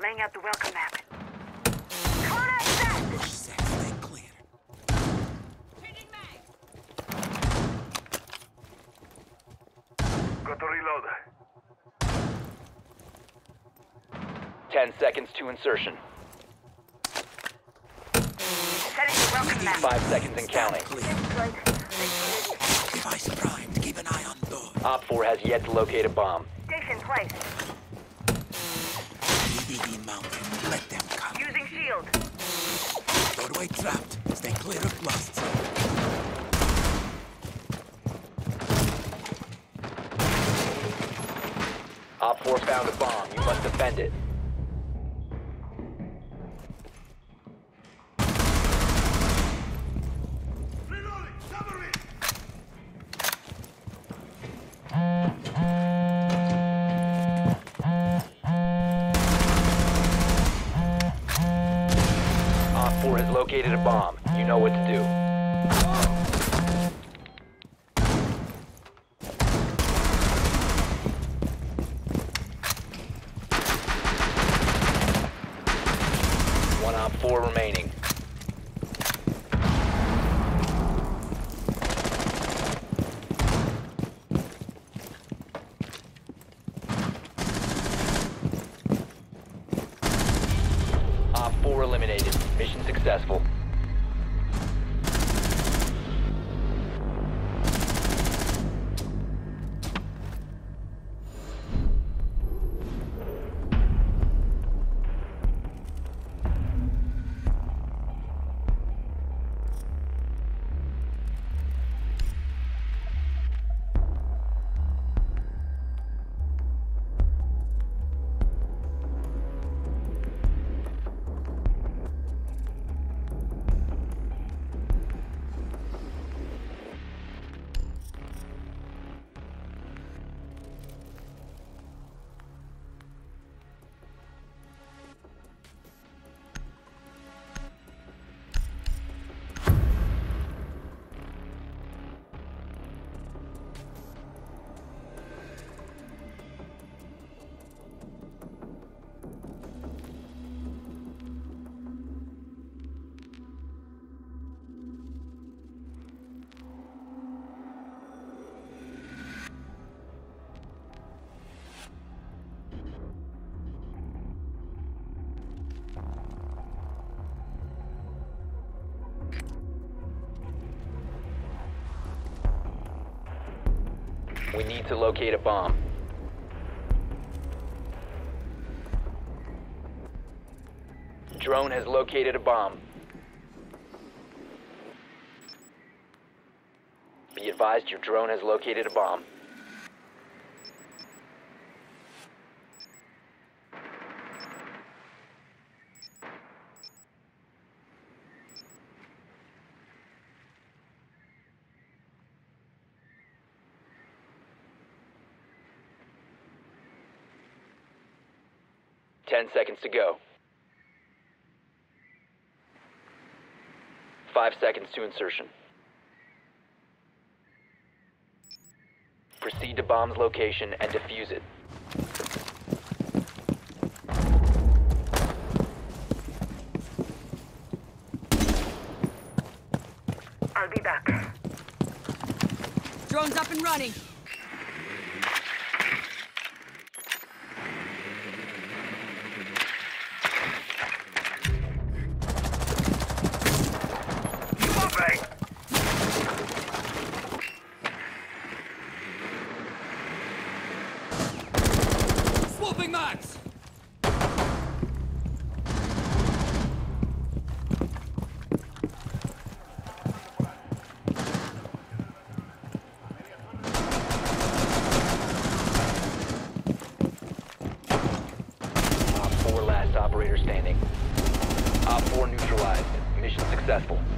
Laying out the welcome map. Contact set! Push set, stay clear. Changing mag! Got to reload. 10 seconds to insertion. Setting the welcome map. 5 seconds and counting. Clear. Device primed. Keep an eye on door. Op 4 has yet to locate a bomb. Station place. EDD mounted. Let them come. Using shield. Doorway trapped. Stay clear of blasts. Op 4 found a bomb. You must defend it. Op 4 has located a bomb. You know what to do. One Op 4 remaining. Op 4 eliminated. Mission successful. We need to locate a bomb. Drone has located a bomb. Be advised, your drone has located a bomb. Ten seconds to go. 5 seconds to insertion. Proceed to bomb's location and defuse it. I'll be back. Drone's up and running. Swapping mags! Op 4 last operator standing. Op 4 neutralized. Mission successful.